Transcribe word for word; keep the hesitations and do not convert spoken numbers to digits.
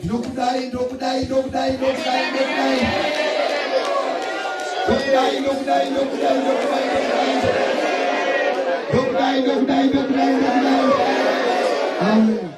Ndinokudai, ndinokudai, ndinokudai, ndinokudai, ndinokudai. Ndinokudai, ndinokudai, ndinokudai, ndinokudai, ndinokudai. Ndinokudai, ndinokudai, ndinokudai, ndinokudai. Amen.